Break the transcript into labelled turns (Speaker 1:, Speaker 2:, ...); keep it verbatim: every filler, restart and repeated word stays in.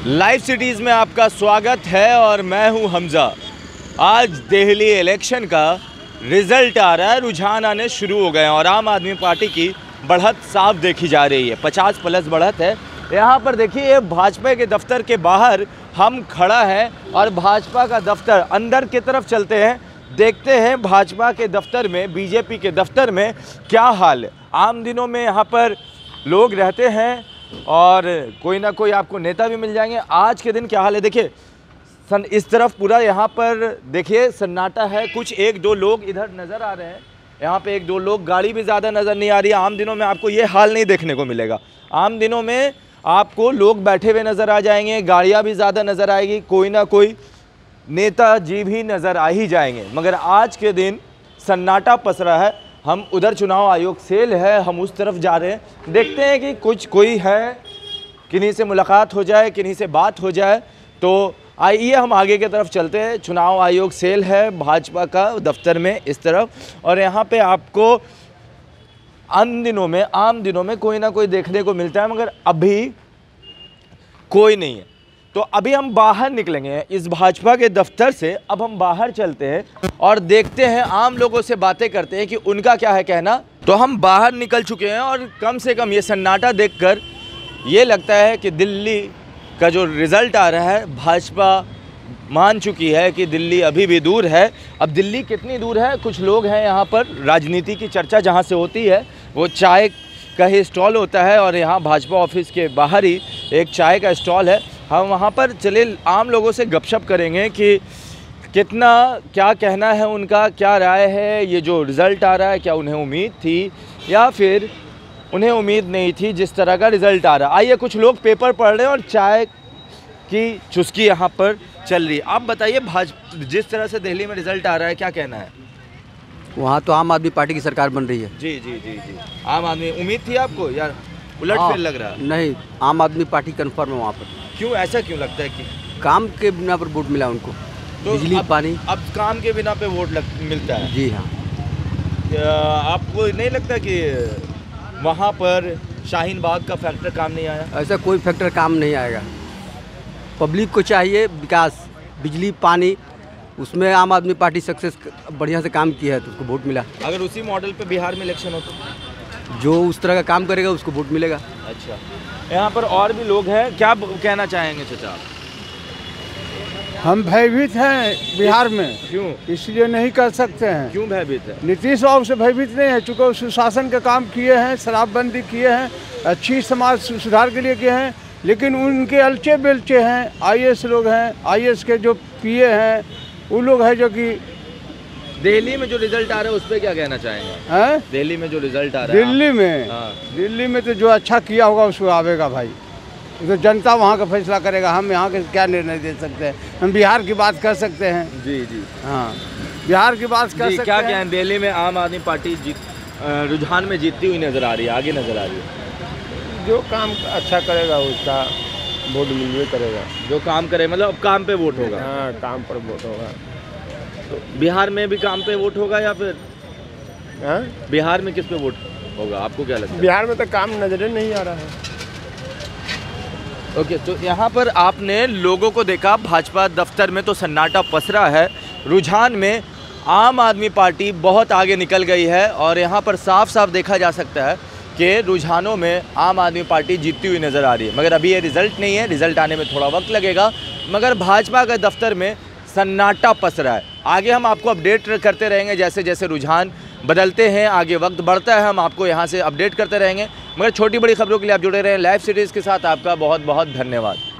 Speaker 1: Live cities में आपका स्वागत है और मैं हूं हमज़ा। आज दिल्ली इलेक्शन का रिज़ल्ट आ रहा है, रुझान आने शुरू हो गए हैं और आम आदमी पार्टी की बढ़त साफ देखी जा रही है। पचास प्लस बढ़त है। यहाँ पर देखिए, भाजपा के दफ्तर के बाहर हम खड़ा हैं और भाजपा का दफ्तर अंदर की तरफ चलते हैं, देखते हैं भाजपा के दफ्तर में, बीजेपी के दफ्तर में क्या हाल है। आम दिनों में यहाँ पर लोग रहते हैं और कोई ना कोई आपको नेता भी मिल जाएंगे। आज के दिन क्या हाल है देखिए, सन इस तरफ पूरा यहाँ पर देखिए सन्नाटा है। कुछ एक दो लोग इधर नज़र आ रहे हैं, यहाँ पे एक दो लोग, गाड़ी भी ज़्यादा नज़र नहीं आ रही है। आम दिनों में आपको ये हाल नहीं देखने को मिलेगा। आम दिनों में आपको लोग बैठे हुए नज़र आ जाएंगे, गाड़ियाँ भी ज़्यादा नज़र आएगी, कोई ना कोई नेताजी भी नज़र आ ही जाएंगे। मगर आज के दिन सन्नाटा पसरा है। हम उधर चुनाव आयोग सेल है, हम उस तरफ जा रहे हैं, देखते हैं कि कुछ कोई है, किन्हीं से मुलाकात हो जाए, किन्हीं से बात हो जाए। तो आइए हम आगे की तरफ चलते हैं। चुनाव आयोग सेल है भाजपा का दफ्तर में इस तरफ, और यहाँ पे आपको आम दिनों में आम दिनों में कोई ना कोई देखने को मिलता है, मगर अभी कोई नहीं है। तो अभी हम बाहर निकलेंगे इस भाजपा के दफ्तर से। अब हम बाहर चलते हैं और देखते हैं, आम लोगों से बातें करते हैं कि उनका क्या है कहना। तो हम बाहर निकल चुके हैं और कम से कम ये सन्नाटा देखकर ये लगता है कि दिल्ली का जो रिज़ल्ट आ रहा है, भाजपा मान चुकी है कि दिल्ली अभी भी दूर है। अब दिल्ली कितनी दूर है, कुछ लोग हैं यहाँ पर, राजनीति की चर्चा जहाँ से होती है वो चाय का ही स्टॉल होता है और यहाँ भाजपा ऑफिस के बाहर ही एक चाय का स्टॉल है। हम वहाँ पर चले आम लोगों से गपशप करेंगे कि कितना क्या कहना है उनका, क्या राय है। ये जो रिज़ल्ट आ रहा है, क्या उन्हें उम्मीद थी या फिर उन्हें उम्मीद नहीं थी जिस तरह का रिज़ल्ट आ रहा है। आइए, कुछ लोग पेपर पढ़ रहे हैं और चाय की चुस्की यहाँ पर चल रही है। आप बताइए, भाजपा जिस तरह से दिल्ली में रिज़ल्ट आ रहा है, क्या कहना है?
Speaker 2: वहाँ तो आम आदमी पार्टी की सरकार बन रही है।
Speaker 1: जी जी जी जी आम आदमी, उम्मीद थी आपको या उलट फेर लग रहा है?
Speaker 2: नहीं, आम आदमी पार्टी कन्फर्म है वहाँ पर।
Speaker 1: क्यों, ऐसा क्यों लगता है कि
Speaker 2: काम के बिना पर वोट मिला उनको?
Speaker 1: तो
Speaker 2: बिजली
Speaker 1: अब,
Speaker 2: पानी
Speaker 1: अब काम के बिना पे वोट लग, मिलता है?
Speaker 2: जी हाँ।
Speaker 1: आपको नहीं लगता कि वहाँ पर शाहीन बाग का फैक्टर काम नहीं आया?
Speaker 2: ऐसा कोई फैक्टर काम नहीं आएगा। पब्लिक को चाहिए विकास, बिजली पानी, उसमें आम आदमी पार्टी सक्सेस बढ़िया से काम किया है तो उसको वोट मिला।
Speaker 1: अगर उसी मॉडल पे बिहार में इलेक्शन हो तो
Speaker 2: जो उस तरह का काम करेगा उसको वोट मिलेगा।
Speaker 1: अच्छा, यहाँ पर और भी लोग हैं, क्या कहना चाहेंगे चाचा?
Speaker 3: हम भयभीत हैं बिहार में।
Speaker 1: क्यों?
Speaker 3: इसलिए नहीं कर सकते हैं।
Speaker 1: क्यों भयभीत है?
Speaker 3: नीतीश बाबू से भयभीत नहीं है, चूँकि सुशासन के काम किए हैं, शराबबंदी किए हैं, अच्छी समाज सुधार के लिए किए हैं, लेकिन उनके अलचे बेलचे हैं, आईएएस लोग हैं, आईएएस के जो पीए हैं वो लोग हैं जो कि
Speaker 1: दिल्ली में जो रिजल्ट आ रहा है उस पर क्या कहना चाहेंगे?
Speaker 3: हैं?
Speaker 1: दिल्ली में जो रिजल्ट आ रहा है,
Speaker 3: दिल्ली में
Speaker 1: हाँ।
Speaker 3: दिल्ली में तो जो अच्छा किया होगा उसको आवेगा भाई, तो जनता वहाँ का फैसला करेगा। हम यहाँ के क्या निर्णय दे सकते हैं? हम बिहार की बात कर सकते हैं।
Speaker 1: जी जी
Speaker 3: हाँ, बिहार की बात कर सकते
Speaker 1: क्या
Speaker 3: हैं।
Speaker 1: क्या है, दिल्ली में आम आदमी पार्टी जीत रुझान में जीतती हुई नजर आ रही है, आगे नजर आ रही है।
Speaker 4: जो काम अच्छा करेगा उसका वोट मिलवे करेगा।
Speaker 1: जो काम करे मतलब काम पे वोट होगा?
Speaker 4: हाँ, काम पर वोट होगा।
Speaker 1: तो बिहार में भी काम पे वोट होगा या फिर
Speaker 4: हाँ?
Speaker 1: बिहार में किस पे वोट होगा, आपको क्या लगता है?
Speaker 4: बिहार में तो काम नजर नहीं आ रहा है।
Speaker 1: ओके, तो यहाँ पर आपने लोगों को देखा, भाजपा दफ्तर में तो सन्नाटा पसरा है। रुझान में आम आदमी पार्टी बहुत आगे निकल गई है और यहाँ पर साफ साफ देखा जा सकता है कि रुझानों में आम आदमी पार्टी जीतती हुई नज़र आ रही है। मगर अभी ये रिज़ल्ट नहीं है, रिज़ल्ट आने में थोड़ा वक्त लगेगा। मगर भाजपा के दफ्तर में सन्नाटा पसरा है। आगे हम आपको अपडेट करते रहेंगे, जैसे जैसे रुझान बदलते हैं, आगे वक्त बढ़ता है, हम आपको यहाँ से अपडेट करते रहेंगे। मगर छोटी बड़ी खबरों के लिए आप जुड़े रहें लाइव सिटीज़ के साथ। आपका बहुत बहुत धन्यवाद।